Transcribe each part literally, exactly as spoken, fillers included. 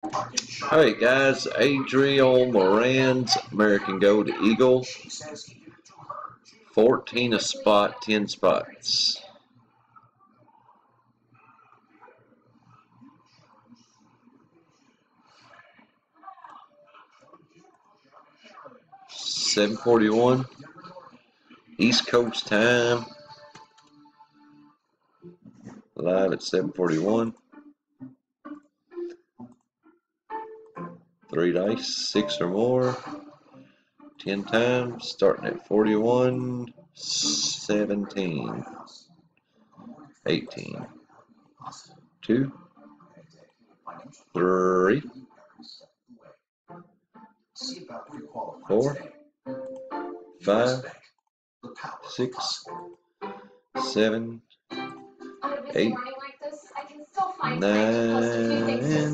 Alright guys, Adriel Morans American Gold Eagle. fourteen a spot, ten spots. seven forty-one East Coast time. Live at seven forty-one. Three dice, six or more. ten times, starting at forty-one, seventeen, eighteen, two, three, four, five, six, seven, eight, nine.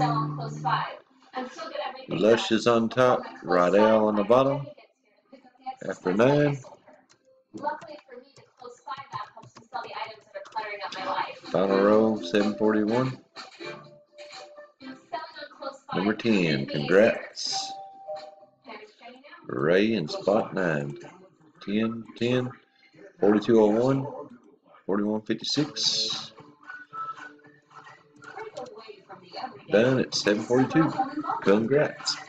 Lush is on top, Rydell on the bottom. After nine. Final row, seven forty-one. Number ten, congrats. Ray in spot nine. ten, ten, forty-two oh one, forty-one fifty-six. Done at seven forty-two. Congrats.